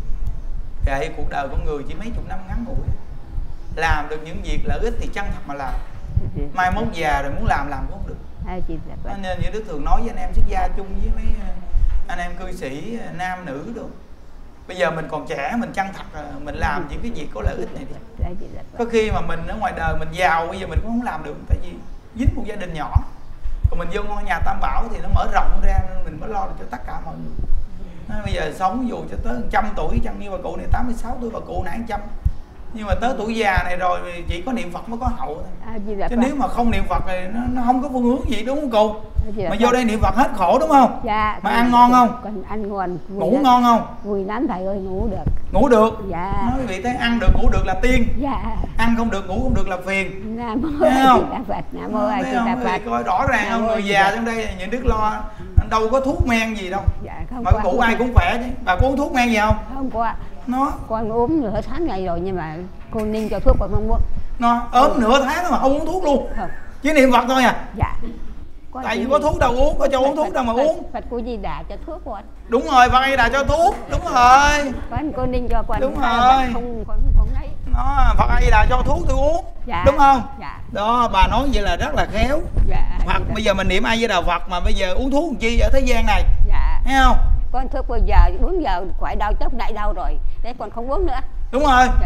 kệ cuộc đời con người chỉ mấy chục năm ngắn ngủi, làm được những việc lợi ích thì chân thật mà làm. Mai mốt già rồi muốn làm cũng không được. Nên những đức thường nói với anh em xuất gia chung với mấy anh em cư sĩ nam nữ đâu, bây giờ mình còn trẻ, mình chân thật mình làm những cái việc có lợi ích này đi. Có khi mà mình ở ngoài đời mình giàu bây giờ mình cũng không làm được, tại vì dính một gia đình nhỏ. Còn mình vô ngôi nhà Tam Bảo thì nó mở rộng ra nên mình mới lo được cho tất cả mọi người. Bây giờ sống dù cho tới 100 tuổi, chẳng như bà cụ này 86 tuổi, bà cụ nãy 100. Nhưng mà tới tuổi già này rồi chỉ có niệm Phật mới có hậu thôi. Chứ nếu mà không niệm Phật thì nó không có phương hướng gì đúng không cụ? Mà vô đây niệm Phật hết khổ đúng không? Dạ. Mà ăn ngon không? Còn ăn ngon. Ngủ ngon không? Vui lắm thầy ơi, ngủ được. Ngủ được? Dạ. Nói quý vị thấy ăn được ngủ được là tiên. Dạ. Ăn không được ngủ không được là phiền. Nam mô A Di Đà Phật. Nam mô A Di Đà Phật. Coi rõ ràng không, người già trong đây những đứa lo đâu có thuốc men gì đâu. Dạ, không. Mà ngủ ai cũng khỏe chứ. Bà có uống thuốc men gì không? Không có ạ. Con uống nửa tháng ngày rồi nhưng mà cô Ninh cho thuốc còn không uống. Ốm nửa tháng mà không uống thuốc luôn. Không. Chỉ niệm Phật thôi à? Dạ. Tại vì có thuốc đâu uống, có cho uống thuốc đâu mà uống. Phật cô Di Đà cho thuốc con. Đúng rồi, Phật A Di Đà cho thuốc, đúng rồi. Cô Ninh cho con. Đúng rồi. Không lấy. Phật A Di Đà cho thuốc tôi uống. Dạ. Đúng không? Dạ. Đó, bà nói vậy là rất là khéo. Dạ. Phật bây giờ mình niệm A Di Đà Phật mà bây giờ uống thuốc làm chi ở thế gian này? Dạ. Thấy không? Con thuốc bây giờ 4 giờ khỏi đau chốc đại đau rồi, đấy con không uống nữa. Đúng rồi. Dạ.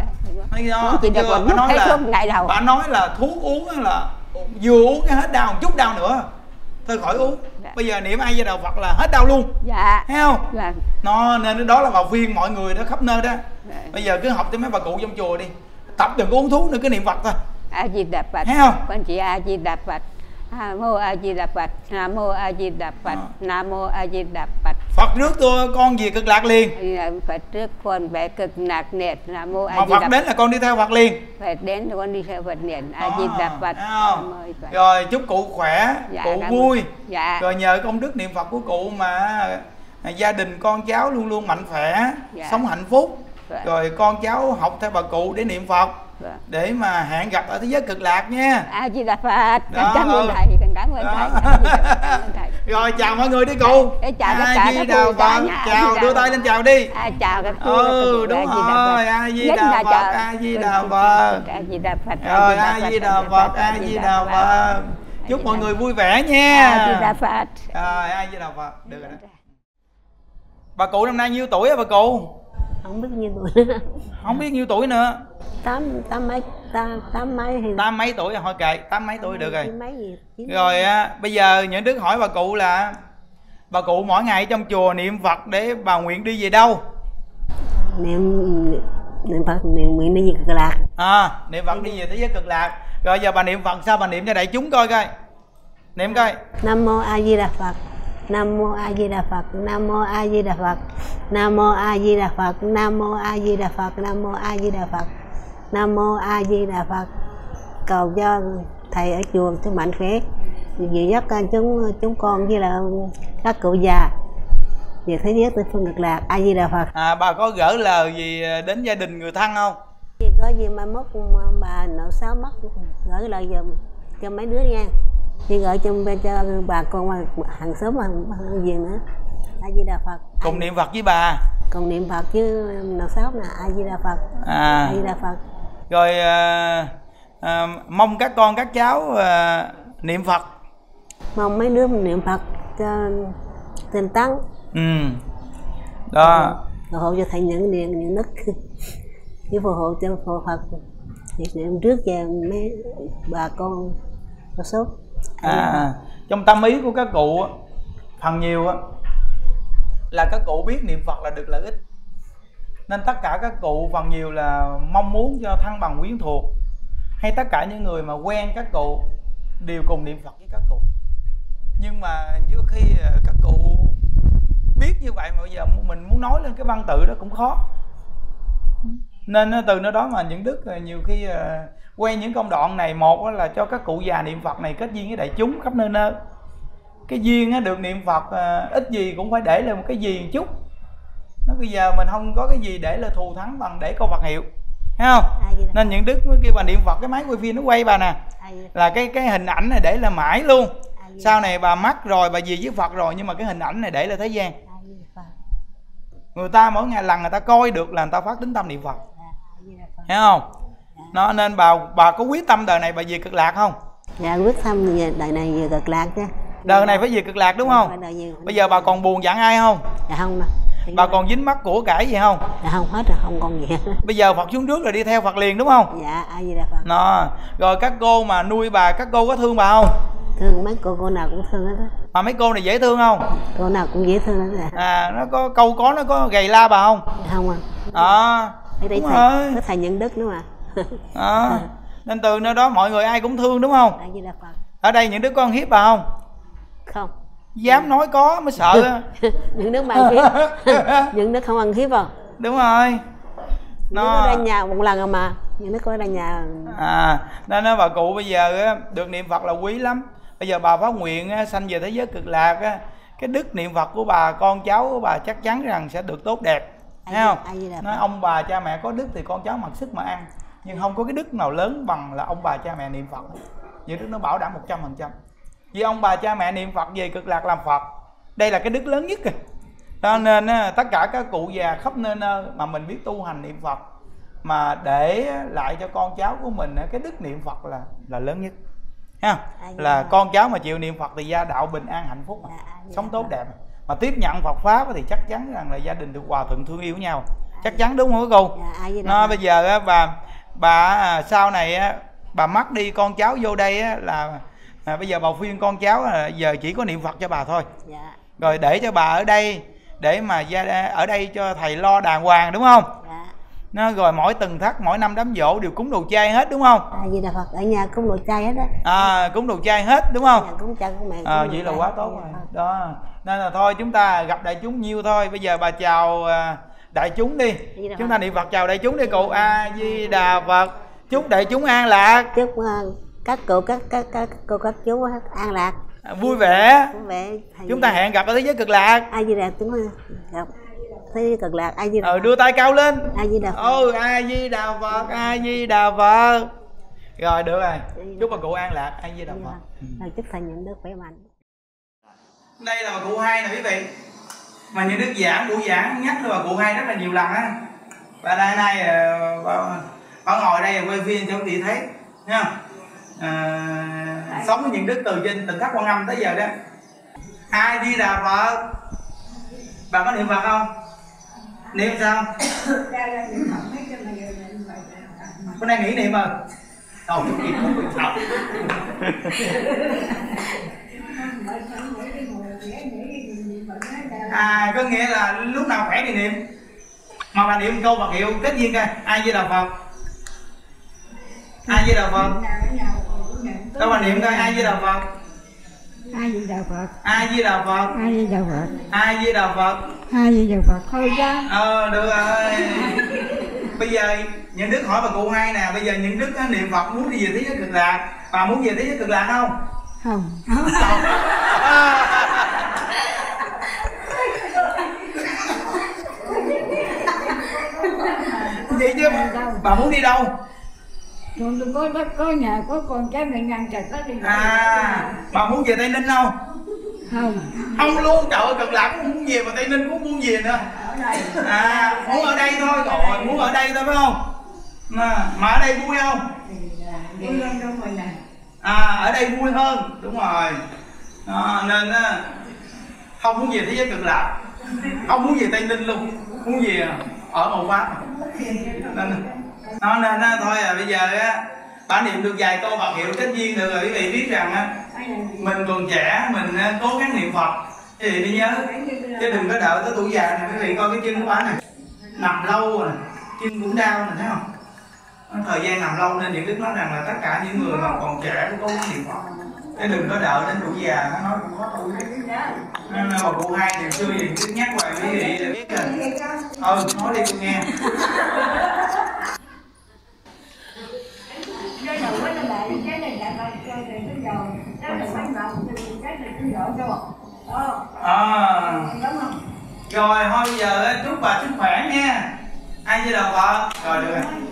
Bà nói là thuốc uống là vừa uống cái hết đau một chút đau nữa thôi khỏi uống. Dạ. Bây giờ niệm A Di Đà Phật là hết đau luôn. Dạ. Thấy không? Dạ. Nên đó là bà khuyên mọi người đó khắp nơi đó. Dạ. Bây giờ cứ học cho mấy bà cụ trong chùa đi, tập đừng có uống thuốc nữa, cứ niệm Phật thôi. A Di Đà Phật. Thấy không? Con chỉ A Di Đà Phật. Nam mô A Di Đà Phật. Nam mô A Di Đà Phật. Nam mô A Di Đà Phật. Phật rước tôi con về cực lạc liền. Phật rước con về cực lạc liền. Nam mô A Mà Di Phật Đà đến là con đi theo Phật liền. Phật đến con đi theo Phật liền. A Di Đà Phật. Rồi chúc cụ khỏe, dạ, cụ vui. Dạ. Rồi nhờ công đức niệm Phật của cụ mà gia đình con cháu luôn luôn mạnh khỏe, dạ. sống hạnh phúc. Dạ. Rồi con cháu học theo bà cụ để niệm Phật, dạ. để mà hẹn gặp ở thế giới cực lạc nha. A Di Đà Phật. Cảm ơn thầy, cảm ơn thầy. Rồi chào mọi người đi cụ. Chào tất cả các cụ Phật. Chào, đưa tay lên chào đi. Chào các cụ. Đúng rồi. A Di Đà Phật. A Di Đà Phật. A Di Đà Phật. Rồi A Di Đà Phật. A Di Đà Phật. Chúc mọi người vui vẻ nha. A Di Đà Phật. Rồi A Di Đà Phật. Được rồi đó. Bà cụ năm nay nhiêu tuổi á bà cụ? Không biết nhiêu tuổi nữa. Không biết nhiêu tuổi nữa. Tám mấy tuổi thôi kệ, 8 mấy tuổi được rồi. Rồi bây giờ những đứa hỏi bà cụ là bà cụ mỗi ngày trong chùa niệm Phật để bà nguyện đi về đâu? Niệm Phật, niệm nguyện đi về cực lạc. Niệm Phật đi về thế giới cực lạc. Rồi giờ bà niệm Phật sao bà niệm cho đại chúng coi coi. Niệm coi. Nam mô A Di Đà Phật. Nam mô A Di Đà Phật. Nam mô A Di Đà Phật. Nam mô A Di Đà Phật. Nam mô A Di Đà Phật. Nam mô A Di Đà Phật. Nam mô A Di Đà Phật. Cầu cho thầy ở chùa chúng mạnh khỏe, dìu dắt chúng con với là các cụ già về thế giới tây phương cực lạc. A Di Đà Phật. Bà có gửi lời gì đến gia đình người thân không? Có gì mai mốt bà nội sáu mất gửi lời giùm cho mấy đứa nha. Chị gửi cho bà con hàng xóm hàng gì nữa. A Di Đà Phật. Cùng niệm Phật với bà. Cùng niệm Phật với nội sáu nè. A Di Đà Phật. A Di Đà Phật. Rồi mong các con các cháu niệm Phật. Mong mấy đứa niệm Phật cho tinh tấn. Đó. Phù hộ cho thầy những đức với phù hộ cho phù Phật niệm trước về mấy bà con có sốt. Trong tâm ý của các cụ phần nhiều là các cụ biết niệm Phật là được lợi ích, nên tất cả các cụ phần nhiều là mong muốn cho thân bằng quyến thuộc hay tất cả những người mà quen các cụ đều cùng niệm Phật với các cụ. Nhưng mà trước khi các cụ biết như vậy mà bây giờ mình muốn nói lên cái văn tự đó cũng khó, nên từ nơi đó mà những đức nhiều khi quen những công đoạn này. Một là cho các cụ già niệm Phật này kết duyên với đại chúng khắp nơi nơi. Cái duyên được niệm Phật ít gì cũng phải để lên một cái gì một chút. Nó bây giờ mình không có cái gì để là thù thắng bằng để câu Phật hiệu, thấy không? Nên những đức mới kêu bà niệm Phật, cái máy quay phim nó quay bà nè, là cái hình ảnh này để là mãi luôn. Sau này bà mất rồi, bà về với Phật rồi, nhưng mà cái hình ảnh này để là thế gian. Người ta mỗi ngày lần người ta coi được là người ta phát tính tâm niệm Phật, thấy không? Nó nên bà có quyết tâm đời này bà về cực lạc không? Dạ quyết tâm đời này về cực lạc chứ. Đời này phải về cực lạc đúng không? Bây giờ bà còn buồn giận ai không? Dạ không đâu. Bà còn dính mắc của cải gì không? Dạ không, hết rồi, không còn gì hết. Bây giờ Phật xuống trước rồi đi theo Phật liền đúng không? Dạ, A Di Đà Phật. Nó, rồi các cô mà nuôi bà, các cô có thương bà không? Thương, mấy cô nào cũng thương hết á. Mà mấy cô này dễ thương không? Cô nào cũng dễ thương hết á. Nó có câu có nó có gầy la bà không? Dạ không đúng rồi. Có thầy Nhân Đức nữa mà. Nên từ nơi đó mọi người ai cũng thương đúng không? A Di Đà Phật. Ở đây những đứa con hiếp bà không? Không. Dám nói có mới sợ. Những đứa mà ăn hiếp. Những đứa không ăn hiếp không? Đúng rồi. Nó ra nhà một lần mà. Những đứa có ra nhà. Nên bà cụ bây giờ được niệm Phật là quý lắm. Bây giờ bà phát nguyện sanh về thế giới cực lạc, cái đức niệm Phật của bà, con cháu của bà chắc chắn rằng sẽ được tốt đẹp, thấy không? Nói ông bà cha mẹ có đức thì con cháu mặc sức mà ăn, nhưng không có cái đức nào lớn bằng là ông bà cha mẹ niệm Phật. Những đức nó bảo đảm 100%. Vì ông bà cha mẹ niệm Phật về cực lạc làm Phật, đây là cái đức lớn nhất. Cho nên tất cả các cụ già khắp nơi nơi mà mình biết tu hành niệm Phật mà để lại cho con cháu của mình cái đức niệm Phật là lớn nhất. Ha? Là con cháu mà chịu niệm Phật thì gia đạo bình an hạnh phúc, sống tốt đẹp. Mà tiếp nhận Phật pháp thì chắc chắn rằng là gia đình được hòa thuận thương yêu nhau, chắc chắn đúng không cô? Nó bây giờ bà sau này bà mất đi, con cháu vô đây là bây giờ bà khuyên con cháu giờ chỉ có niệm Phật cho bà thôi. Rồi để cho bà ở đây để mà ở đây cho thầy lo đàng hoàng đúng không? Nó rồi mỗi tuần thất, mỗi năm đám giỗ đều cúng đồ chay hết đúng không? Di Đà Phật, ở nhà cúng đồ chay hết á. Cúng đồ chay hết đúng không? Cúng chay cúng mẹ. Vậy là quá tốt rồi. Đó. Nên là thôi chúng ta gặp đại chúng nhiêu thôi. Bây giờ bà chào đại chúng đi. Chúng ta niệm Phật chào đại chúng đi cụ. A Di Đà Phật. Chúc đại chúng an lạc. Chúc các cụ các chú an lạc. Vui vẻ. Chúng ta hẹn gặp ở thế giới cực lạc. A Di Đà chúng gặp thế giới cực lạc. A Di Đà. Đưa tay cao lên. A Di Đà Phật. A Di Đà Phật. A Di Đà Phật. Rồi được rồi. Chúc bà cụ an lạc. A Di Đà Phật. Chúc thầy nhận đức khỏe mạnh. Đây là bà cụ hai nè quý vị. Mà những đức giảng, buổi giảng nhắc tới bà cụ hai rất là nhiều lần á. Và đây nay bà ngồi đây quay phim cho quý vị thấy nha. Sống với những đức từ trên Tỉnh Thất Quan Âm tới giờ đó. A Di Đà Phật. Bà có niệm Phật không? Niệm sao? Bữa nay nghỉ niệm rồi. Đâu chút kịp không niệm Phật. Có nghĩa là lúc nào khỏe thì niệm. Hoặc là niệm câu Phật hiệu kết duyên coi. A Di Đà Phật. A Di Đà Phật. Đâu mà niệm coi. A Di Đà Phật. A Di Đà Phật. A Di Đà Phật. A Di Đà Phật. A Di Đà Phật. A Di Đà Phật. Thôi ra. Được rồi. Bây giờ những đức hỏi bà cụ hai nè. Bây giờ những đức niệm Phật muốn đi về thế giới cực lạc. Bà muốn về thế giới cực lạc không? Không. Vậy chứ bà muốn đi đâu? Tôi có nhà có con cái mình ngăn chặt nó đi. Bà muốn về Tây Ninh không? Không. Không luôn, trời ơi, cực lạc cũng muốn về mà Tây Ninh cũng muốn về nữa. Muốn ở đây thôi, rồi muốn ở đây thôi phải không? Mà ở đây vui không? Vui hơn đâu rồi nè. Ở đây vui hơn, đúng rồi. Nên không muốn về thế giới cực lạc, không muốn về Tây Ninh luôn, muốn về ở Mậu Pháp. Nên thôi bây giờ bà niệm được vài câu Phật hiệu kết duyên được rồi quý vị biết rằng mình còn trẻ, mình cố gắng niệm Phật. Quý vị đi nhớ, chứ đừng có đợi tới tuổi già này. Quý vị coi cái chân của bà này nằm lâu rồi, chân cũng đau này, thấy không? Thời gian nằm lâu nên những đức nói rằng là tất cả những người mà còn trẻ cố gắng niệm Phật, chứ đừng có đợi đến tuổi già. Nó nói cũng có tuổi. Nên bà cụ hai thì xưa gì cứ nhắc hoài quý vị để biết rồi. Nói đi tôi nghe. Cái đầu nó lại cái này là cho thì nó giàu, cái này quan trọng thì cái này cứ giỏi cho. Đúng không? Rồi thôi bây giờ chúc bà sức khỏe nha. A Di Đà Phật. Rồi được rồi.